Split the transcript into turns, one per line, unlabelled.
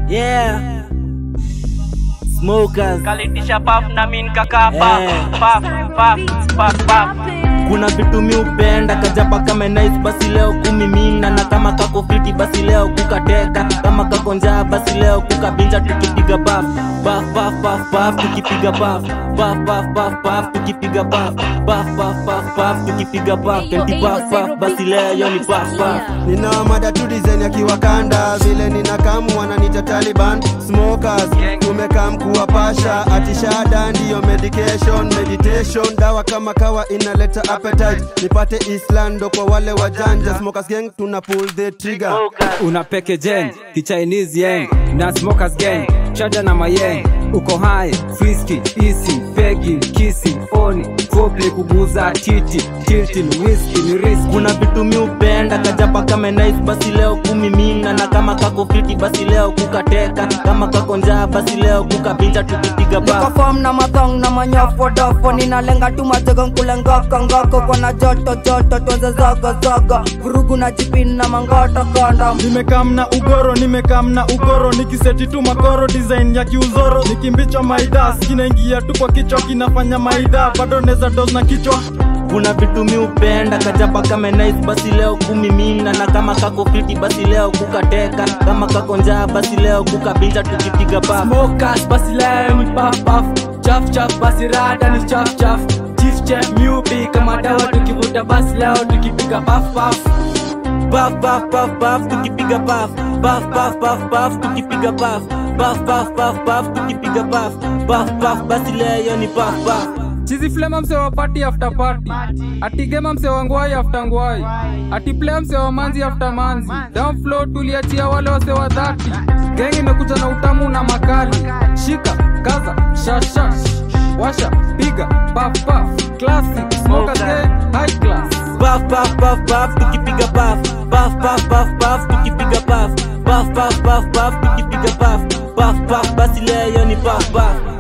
Yeah. Smokers.
Kalitisha puff na min kaka puff.
Kuna vitu mi upenda kajapa kama nice basi leo kumimina. Na kama kako fiti basi leo kukateka. Kama kako njaa basi leo kukabinja tukipiga puff. Puff puff puff puff tukipiga puff. Puff puff puff puff tukipiga puff. Puff puff puff puff tukipiga puff. Kenti puff puff basi leo yoni puff puff.
Nina mada tu design ya kiwakanda. Vile nina kamu wananita Taliban. Smokers tumekam kuwapasha. Atishada ndiyo meditation. Dawa kama kawa inaleta appetite. Nipate Islando kwa wale wajanja. Smokers gang tuna pull the trigger.
Una peke jen, ki Chinese yang. Na smokers gang, chada na mayeng. Uko high, frisky, easy, pegi, kissy, phony, foreplay kuguza, titi, tilting, whiskey, ni risk.
Kuna vitu mi upenda kajapa kama nice basi leo kumimina. Na kama kako fiti basi leo kukateka. Kama kako njaa basi leo kukabinja tukipiga puff.
Niko form na matong na manyofo dofo. Ninalenga tu majogo nkulengoko ngoko. Kwa na joto tuanze zogo. Vurugu na jipin na mangoto kondo.
Nimekam na ugoro nikiseti tu makoro design ya kiuzoro. Nikimbicho maida kinaingia tu kwa kichwa kinafanya maida. Bado neza doze na kichwa.
Kuna vitu mi upenda kajapa kama nice basi leo kumimina. Na kama kako fiti basi leo kukateka. Kama kako njaa basi leo kukabinja tukipiga puff.
Smokers basi leo ni puff puff. Chaff basi rada ni chaff. Chief chef mubi kama dawa tukivuta basi leo tukipiga puff puff.
Puff puff puff puff tukipiga puff. Puff puff puff puff tukipiga puff. Puff puff puff puff tukipiga puff. Puff puff basi leo ni puff puff.
Chizi flame mse wa party after party. Ati game mse wa ngwai after ngwai. Ati play mse wa manzi after manzi. Down flow tuliachia wale wase wa 30. Gang imekuja na utamu na makali. Shika, kaza, shasha. Washa, piga, puff puff. Classic, smokers gang, high class.
Puff puff puff puff tukipiga puff. Puff puff puff puff tukipiga puff. Puff puff puff puff tukipiga puff. Puff puff basi leo ni puff puff.